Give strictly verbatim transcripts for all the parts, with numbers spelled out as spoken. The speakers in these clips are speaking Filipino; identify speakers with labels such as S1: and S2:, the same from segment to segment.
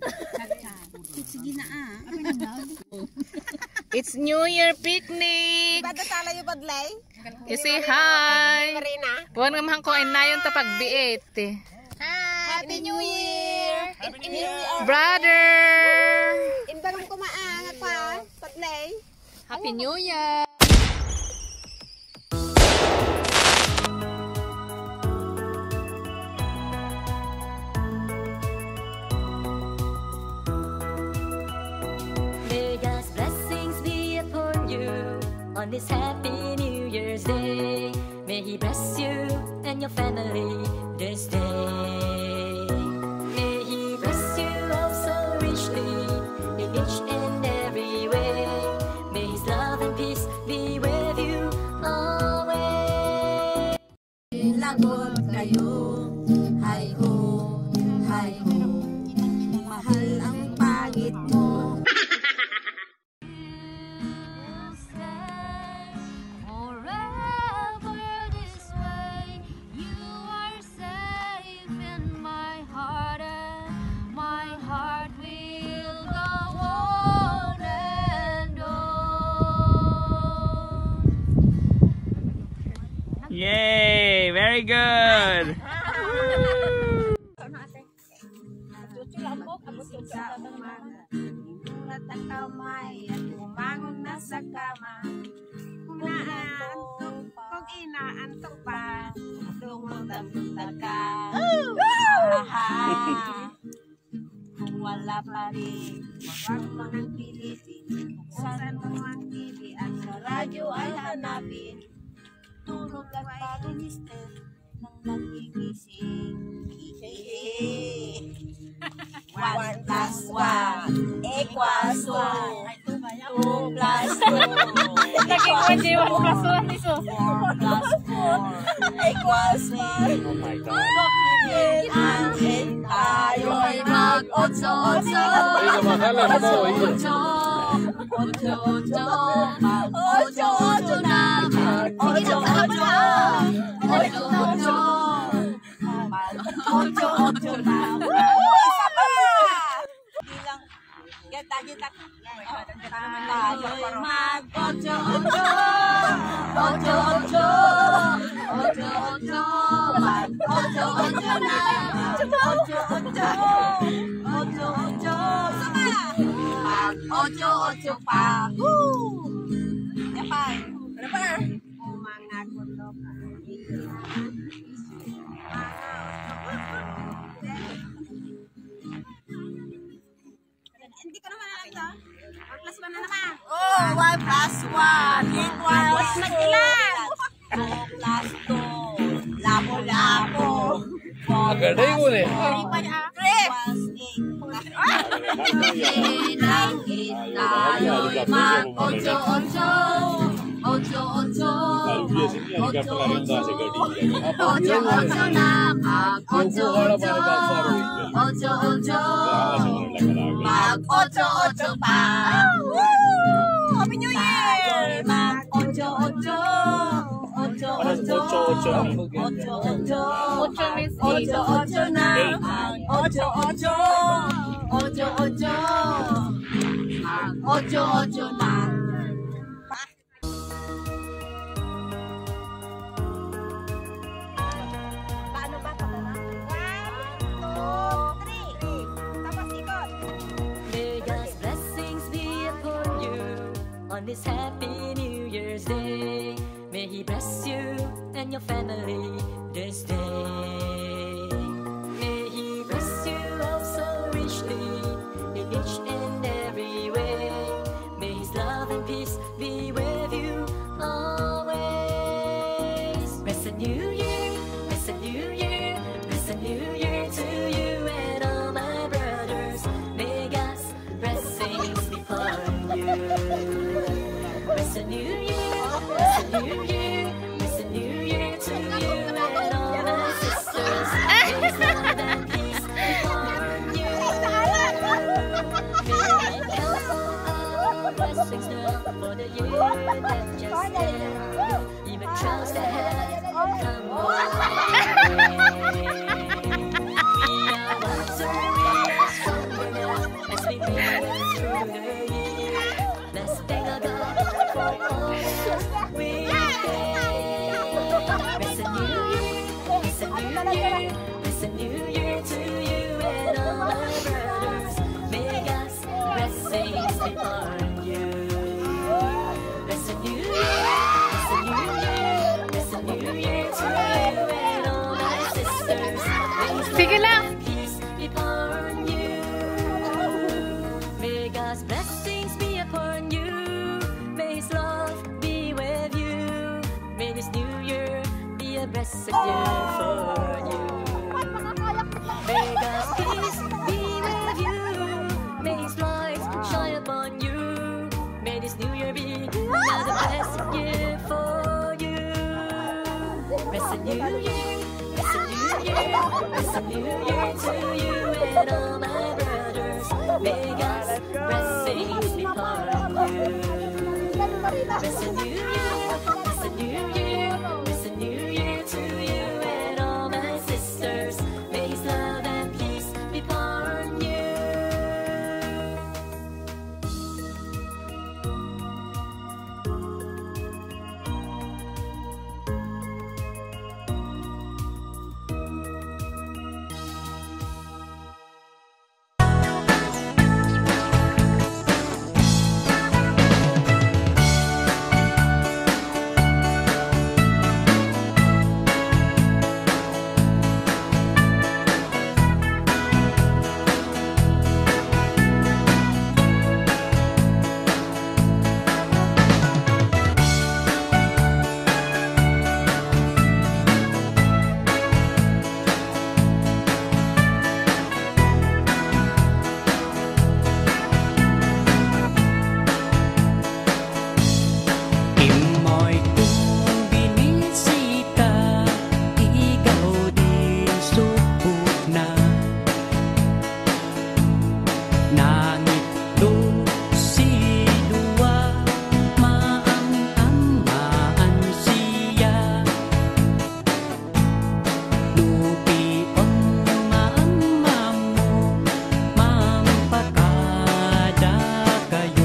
S1: Sige na ah.
S2: It's New Year picnic.
S1: Bada sala yung badlay.
S2: You say hi. Buwan nga mahang ko ay nayon tapag biit.
S1: Happy New Year.
S3: Happy New Year.
S2: Brother.
S1: Indang ko maangat pa. Badlay.
S2: Happy New Year.
S4: On this happy New Year's Day, may He bless you and your family this day. May He bless you oh so richly in each and every way. May His love and peace be with you always.
S1: Lagot kayo, hi ho, hi ho. Mahal ang pagit mo.
S2: Yay! Very good!
S1: Mulat ang kamay at umangon na sa kama. Kung naantok, kung inaantok pa, lumutag-lutag ka. Kung wala pa rin, wag mo nang pilitin. Buksan mo ang T V at sa radyo ay hanapin. Tulog at pag-iniste nang nagigising. One plus one equals one. Two plus two equals four. Four plus four equals one.
S3: Oh my God.
S1: Ang tayo'y mag-otso-otso. Otso-otso. Otso-otso. Otso-otso na. Otso-otso. Otso-otso. Otso-otso na. Isa pa! Bilang, gata-gita. Tayo'y mag-otso-otso. Otso-otso. Otso-otso. Mag-otso-otso na. Otso-otso. Otso-otso. Sama! Mag-otso-otso pa. Woo! Yapay. Ano pa? Mga kundok. Hindi ko naman alam ito. one plus one na naman. Oh, one plus one equals mag-ilan? two plus two. Labo-labo.
S3: Magaling mo eh.
S1: three plus eight. Ilangin tayo'y mag-otso-otso. Otso-otso. Otso-otso. Otso-otso na. Mag-otso-otso. Otso-otso. Mag-otso-otso pa. Happy New Year! Mag-otso-otso. Otso-otso. Otso-otso. Otso-otso na. Otso-otso. Otso-otso. Otso-otso na. Paano ba ito? One, two, three. Tapos ikot.
S4: May God's blessings be upon you on this happy New Year's Day. May He bless you and your family this day. May He bless you oh so richly in each and every way. May His love and peace be with you always. Blessed New Year, blessed New Year, blessed New Year to you and all my brothers. May God's blessings be upon you. Blessed New Year, blessed New Year, blessed New Year to you and all my sisters. May His love and peace be upon you. May He count all blessings now for the year that just ended. Even trials that have come our way. We are wiser, we are stronger now. year, blessed new year to you and all my brothers. May God's blessings be upon you. Blessed new year, blessed new year, blessed new year to you and all my sisters.
S2: Sige lang.
S4: Peace be upon you. May God's blessings be upon you. May His love be with you. May this new year be a blessed year for you. May God's peace be with you. May His light shine upon you. May this new year be another blessed year for you. Blessed new year, blessed new year, blessed new year to you and all my brothers. May God's blessings be upon you. Blessed new year, blessed new year, blessed new year to you and all my sisters. May His love and peace be upon you.
S5: Imoy kung binisita, ikaw din subok na. Nangit do si Dua, maang-amaan siya. Lupion maamam mo, mampakada kayo.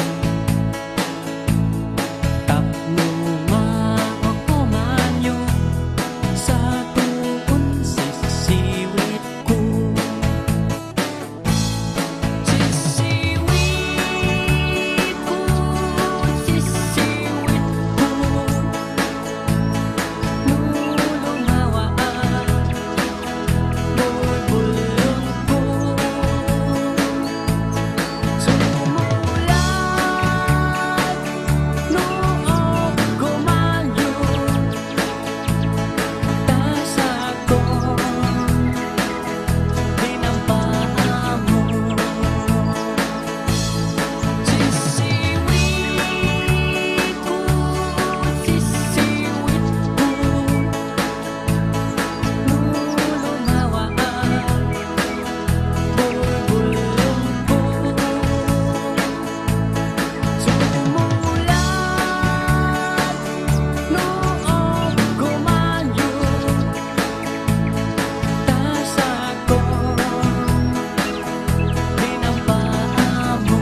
S5: Tapno maokomanyo sa tuon sisiwit ko. Sisiwit ko, sisiwit ko. Nulungawaan, bulbulong ko. Sumulat noong gumanyo, tasa ko dinampaan mo. Sisiwit ko, sisiwit ko. Nulungawaan, bulbulong ko. Sumulat noong gumanyo, tasa ko dinampaan mo.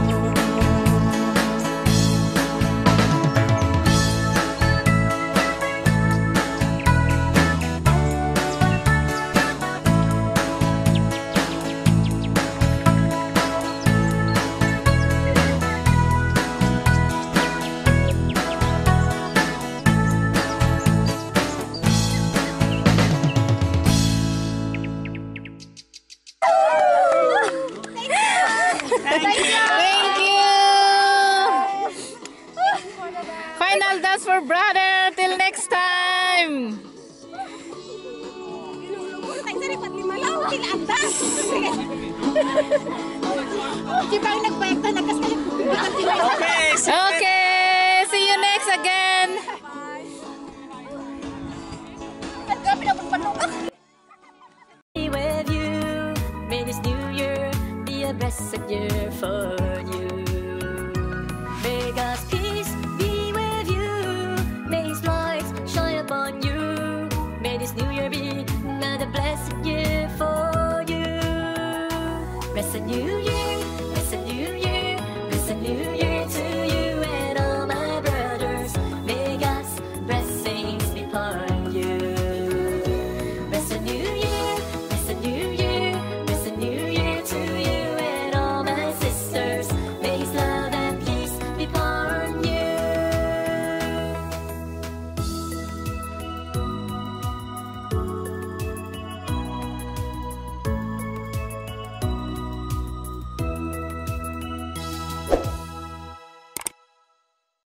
S2: Thank you. Final dance for brother. Till next time. Okay. See you next again.
S4: Be with you. May this new year be a blessed year for you. May God's peace be with you. May His light shine upon you. May this new year be another blessed year for you. Blessed new year, blessed new year, blessed new year.